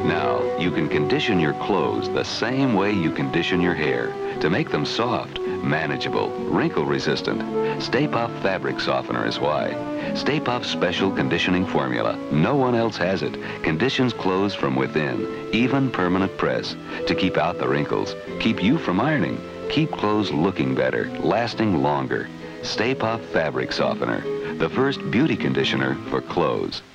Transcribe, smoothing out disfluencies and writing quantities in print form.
Now, you can condition your clothes the same way you condition your hair to make them soft, manageable, wrinkle-resistant. Sta-Puf Fabric Softener is why. Sta-Puf's special conditioning formula, no one else has it, conditions clothes from within, even permanent press, to keep out the wrinkles, keep you from ironing, keep clothes looking better, lasting longer. Sta-Puf Fabric Softener, the first beauty conditioner for clothes.